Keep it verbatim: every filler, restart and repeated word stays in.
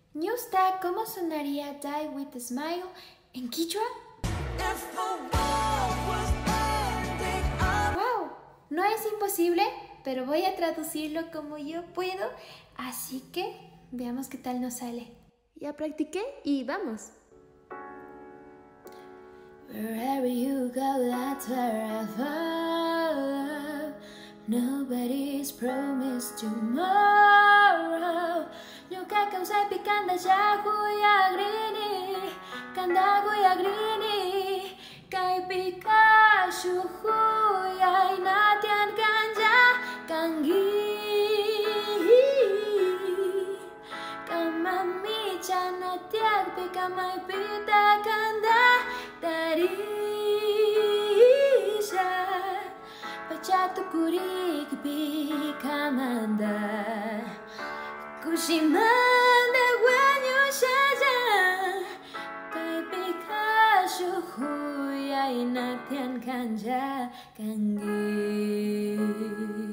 Ñusta, ¿cómo sonaría Die with a Smile en quichua? ¡Wow! No es imposible, pero voy a traducirlo como yo puedo, así que veamos qué tal nos sale. Ya practiqué y vamos. Wherever you go, that's where I follow. Nobody's promised tomorrow. Nyuka kausai pikanda jahu ya grini, kanda gu ya grini, kai pika shuhu ya inatian kanja kangi. Kamami chana tiag pika mai pita kanda tarisha. Pachatu kurik pikamanda Kushimanda wanyo shaja Kai pikashu huya inatian kanja kangi.